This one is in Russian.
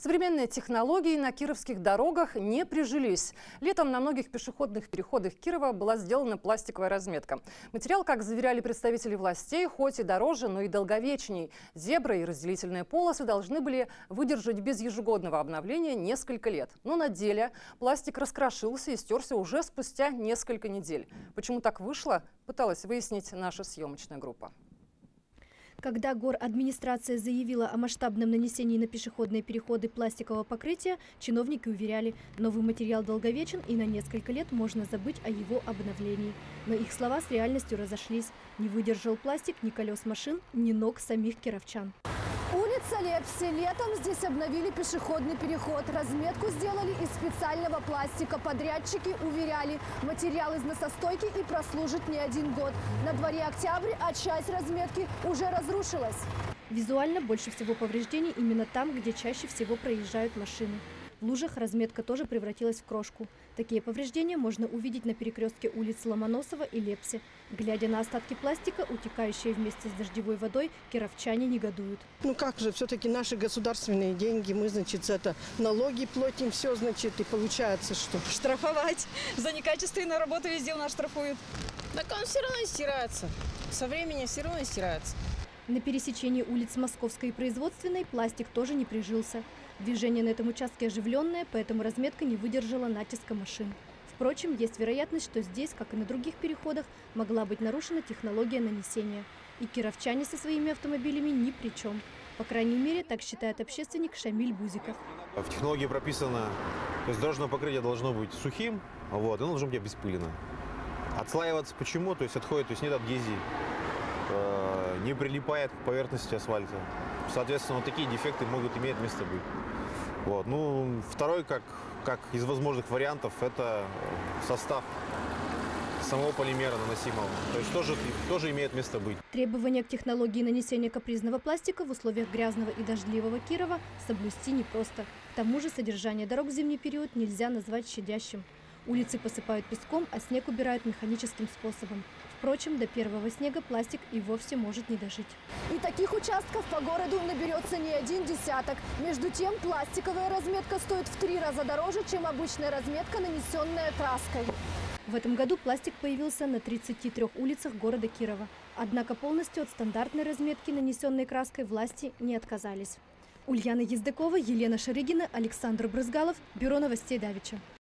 Современные технологии на кировских дорогах не прижились. Летом на многих пешеходных переходах Кирова была сделана пластиковая разметка. Материал, как заверяли представители властей, хоть и дороже, но и долговечней. Зебры и разделительные полосы должны были выдержать без ежегодного обновления несколько лет. Но на деле пластик раскрошился и стерся уже спустя несколько недель. Почему так вышло, пыталась выяснить наша съемочная группа. Когда горадминистрация заявила о масштабном нанесении на пешеходные переходы пластикового покрытия, чиновники уверяли, новый материал долговечен и на несколько лет можно забыть о его обновлении. Но их слова с реальностью разошлись. Не выдержал пластик ни колес машин, ни ног самих кировчан. Улица Лепси. Летом здесь обновили пешеходный переход. Разметку сделали из специального пластика. Подрядчики уверяли, материал износостойкий и прослужит не один год. На дворе октябрь, а часть разметки уже разрушилась. Визуально больше всего повреждений именно там, где чаще всего проезжают машины. В лужах разметка тоже превратилась в крошку. Такие повреждения можно увидеть на перекрестке улиц Ломоносова и Лепси. Глядя на остатки пластика, утекающие вместе с дождевой водой, кировчане негодуют. Ну как же, все-таки наши государственные деньги, мы, значит, это налоги платим, все, значит, и получается, что... Штрафовать. За некачественную работу везде у нас штрафуют. Так он все равно стирается. Со временем все равно стирается. На пересечении улиц Московской и Производственной пластик тоже не прижился. Движение на этом участке оживленное, поэтому разметка не выдержала натиска машин. Впрочем, есть вероятность, что здесь, как и на других переходах, могла быть нарушена технология нанесения. И кировчане со своими автомобилями ни при чем. По крайней мере, так считает общественник Шамиль Бузиков. В технологии прописано, то есть дорожное покрытие должно быть сухим, и оно должно быть обеспылено. Отслаиваться почему? То есть отходит, то есть нет адгезии, не прилипает к поверхности асфальта. Соответственно, вот такие дефекты могут иметь место быть. Вот. Ну, второй, как из возможных вариантов, это состав самого полимера наносимого. То есть тоже имеет место быть. Требования к технологии нанесения капризного пластика в условиях грязного и дождливого Кирова соблюсти непросто. К тому же содержание дорог в зимний период нельзя назвать щадящим. Улицы посыпают песком, а снег убирают механическим способом. Впрочем, до первого снега пластик и вовсе может не дожить. И таких участков по городу наберется не один десяток. Между тем, пластиковая разметка стоит в 3 раза дороже, чем обычная разметка, нанесенная краской. В этом году пластик появился на 33 улицах города Кирова. Однако полностью от стандартной разметки, нанесенной краской, власти не отказались. Ульяна Ездакова, Елена Шарыгина, Александр Брызгалов. Бюро новостей Давича.